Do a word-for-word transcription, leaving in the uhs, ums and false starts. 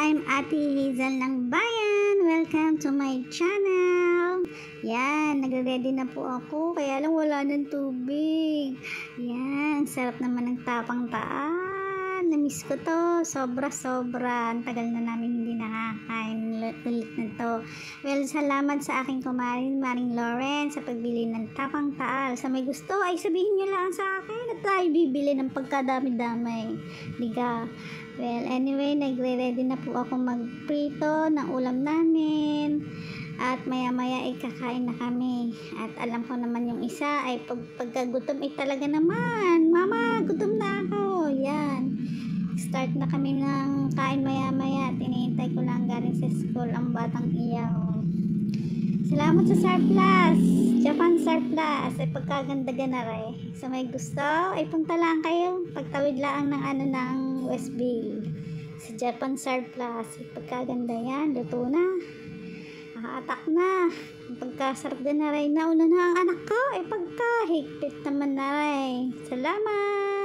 I'm Ate Hazel ng Bayan. Welcome to my channel. Yan, nagre-ready na po ako. Kaya lang wala ng tubig. Yan, sarap naman ng tapang taan. Namiss ko to. Sobra-sobra. Ang tagal na namin hindi nakakain ulit na to. Well, salamat sa aking kumarin, Maring Lauren, sa pagbili ng tapang taal. Sa may gusto, ay sabihin nyo lang sa akin at tayo bibili ng pagkadami-damay. Diga. Well, anyway, nagre-ready na po ako magprito ng ulam namin. At maya-maya ay kakain na kami. At alam ko naman yung isa ay pag pagkagutom ay talaga naman. Mama, gutom na ako. Yan. Start na kami ng kain maya-maya. Tinihintay ko lang galing sa school ang batang iyaw. Salamat sa Surplus. Japan Surplus. Ay pagkaganda na rin. Sa may gusto, ay punta lang kayo. Pagtawid lang ng ano ng Westville. Sa Japan Surplus. Ay pagkaganda yan. Luto na. Nakaatak na. Pagkasarap din na rin. Nauna na ang anak ko. Ay pagkahigpit naman na rin. Salamat.